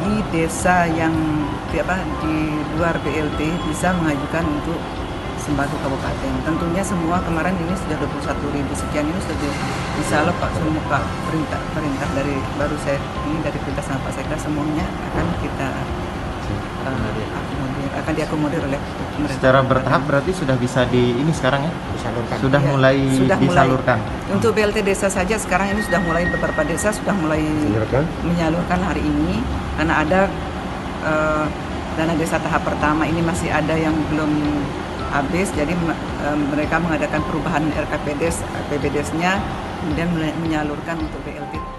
bagi desa yang di luar BLT bisa mengajukan untuk sembako kabupaten. Tentunya semua kemarin ini sudah 21.000 sekian ini sudah disalur Pak semua Pak perintah dari baru saya ini dari perintah sama Pak Sekda semuanya akan kita akan diakomodir oleh pemerintah. Secara bertahap berarti sudah bisa ini sekarang ya? Disalurkan. Sudah mulai disalurkan. Untuk BLT desa saja sekarang ini sudah mulai beberapa desa sudah mulai menyalurkan hari ini karena ada dana desa tahap pertama ini masih ada yang belum habis, jadi mereka mengadakan perubahan RKPDes, APBDes-nya, kemudian menyalurkan untuk BLT.